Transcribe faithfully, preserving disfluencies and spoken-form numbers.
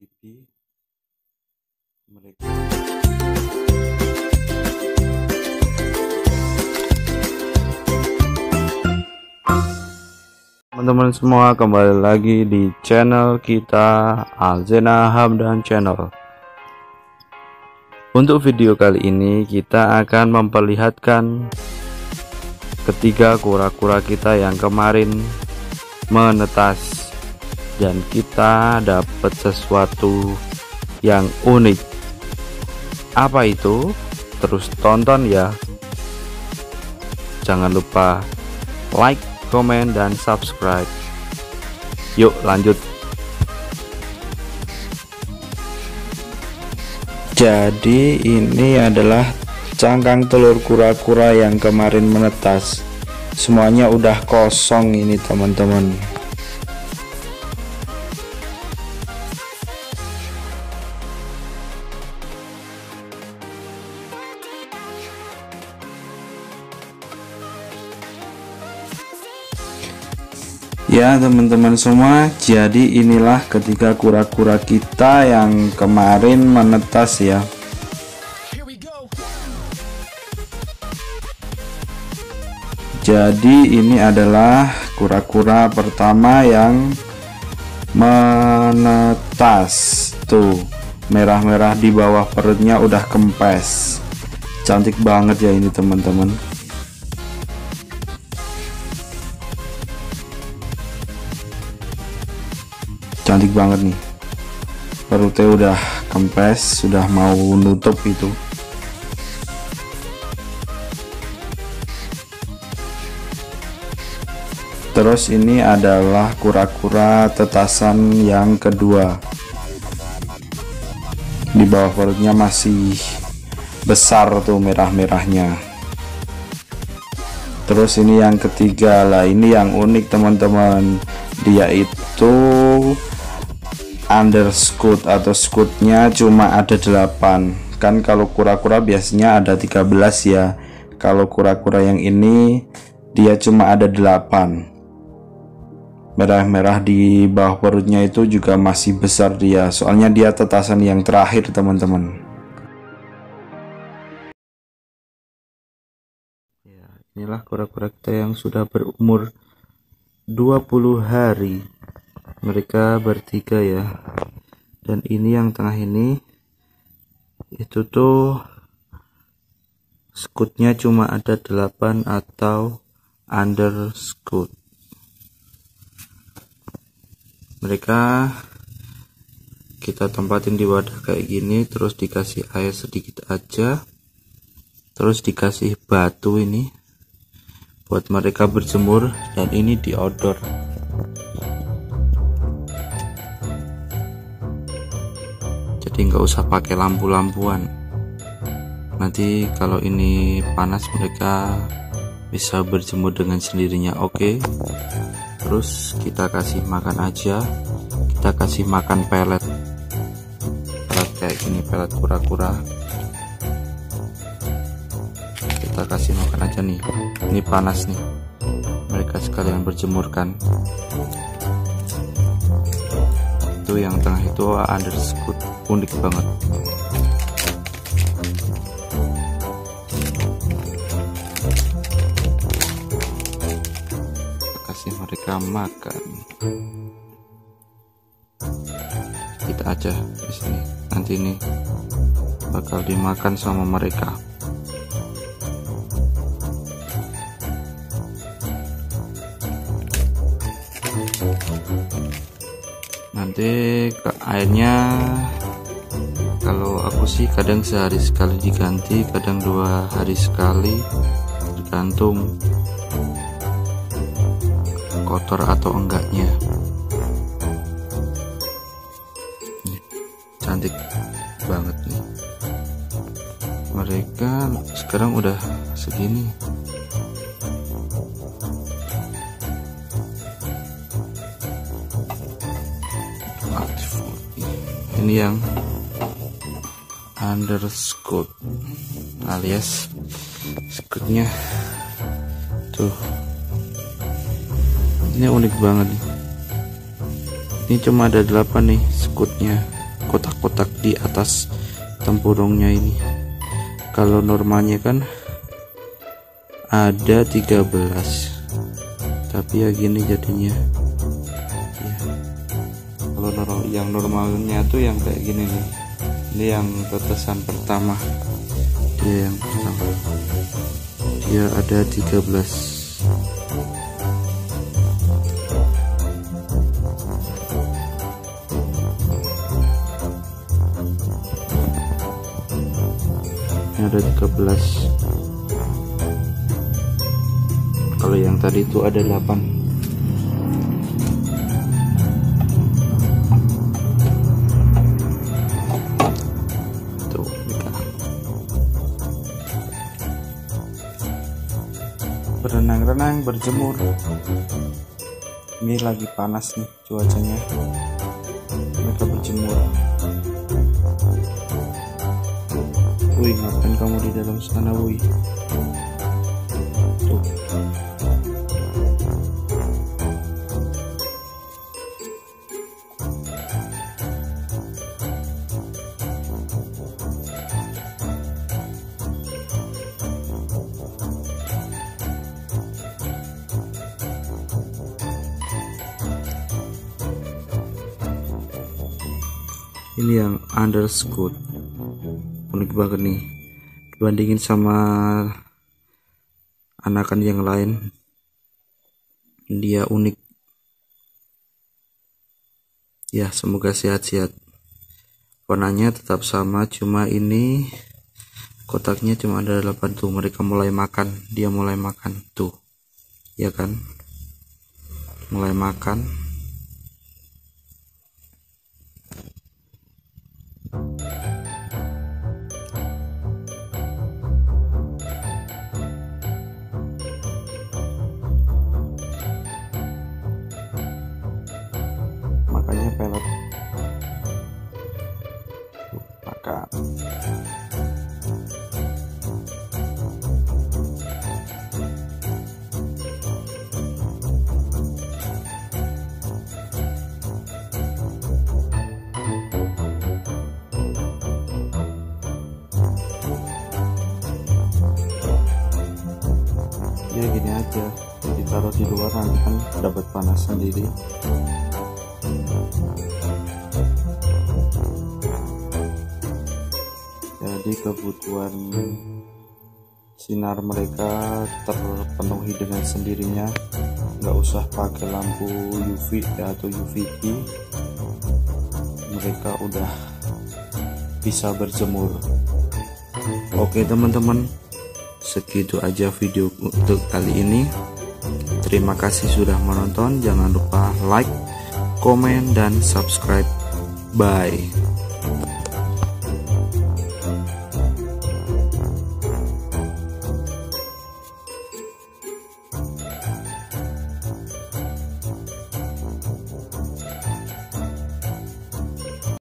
T V mereka. Teman-teman semua, kembali lagi di channel kita, Alzena Hamdan Channel. Untuk video kali ini kita akan memperlihatkan ketiga kura-kura kita yang kemarin menetas, dan kita dapat sesuatu yang unik. Apa itu? Terus tonton ya. Jangan lupa like, komen, dan subscribe. Yuk lanjut. Jadi ini adalah cangkang telur kura-kura yang kemarin menetas. Semuanya udah kosong ini teman-teman. Ya teman-teman semua, jadi inilah ketiga kura-kura kita yang kemarin menetas ya. Jadi ini adalah kura-kura pertama yang menetas. Tuh, merah-merah di bawah perutnya udah kempes. Cantik banget ya ini teman-teman. Cantik banget nih, perutnya udah kempes, sudah mau nutup itu. Terus ini adalah kura-kura tetasan yang kedua. Di bawah perutnya masih besar tuh merah-merahnya. Terus ini yang ketiga lah, ini yang unik teman-teman. Dia itu underscoot atau scootnya cuma ada delapan. Kan kalau kura-kura biasanya ada tiga belas ya. Kalau kura-kura yang ini dia cuma ada delapan. Merah-merah di bawah perutnya itu juga masih besar dia. Soalnya dia tetasan yang terakhir teman-teman. Ya, inilah kura-kura kita yang sudah berumur dua puluh hari. Mereka bertiga ya. Dan ini yang tengah ini, itu tuh scootnya cuma ada delapan atau underscoot. Mereka kita tempatin di wadah kayak gini, terus dikasih air sedikit aja, terus dikasih batu ini buat mereka berjemur, dan ini di outdoor. Jadi nggak usah pakai lampu-lampuan. Nanti kalau ini panas mereka bisa berjemur dengan sendirinya. Oke. Terus kita kasih makan aja. Kita kasih makan pelet. Pelet kayak gini, pelet kura-kura. Kita kasih makan aja nih. Ini panas nih. Mereka sekalian berjemur kan. Itu yang tengah itu underscoot, unik banget. Kita kasih mereka makan. Kita aja di sini. Nanti ini bakal dimakan sama mereka. Nanti ke airnya, kalau aku sih kadang sehari sekali diganti, kadang dua hari sekali, tergantung kotor atau enggaknya. Nih, cantik banget nih. Mereka sekarang udah segini. Ini yang underscoot alias scootnya tuh. Ini unik banget nih. Ini cuma ada delapan nih scootnya. kotak-kotak di atas tempurungnya ini. Kalau normalnya kan ada tiga belas, tapi ya gini jadinya ya. Kalau normal, yang normalnya tuh yang kayak gini nih, ini yang tetesan pertama, dia yang pertama dia ada tiga belas. Ini ada tiga belas. Kalau yang tadi itu ada delapan. Tuh, berenang-renang, berjemur. Ini lagi panas nih cuacanya. Mereka berjemur. Wih, ngapain kamu di dalam sana, wih? Tuh. Ini yang underscoot, unik banget nih dibandingin sama anakan yang lain. Dia unik ya. Semoga sehat-sehat. Warnanya tetap sama, cuma ini kotaknya cuma ada delapan. Tuh, mereka mulai makan. Dia mulai makan tuh, ya kan, mulai makan. Makanya pelet makan. Ya gini aja, ditaruh di luar nanti kan dapat panas sendiri. Jadi kebutuhan sinar mereka terpenuhi dengan sendirinya, nggak usah pakai lampu U V ya, atau U V B. Mereka udah bisa berjemur. Oke teman-teman, segitu aja video untuk kali ini. Terima kasih sudah menonton. Jangan lupa like, komen, dan subscribe. Bye.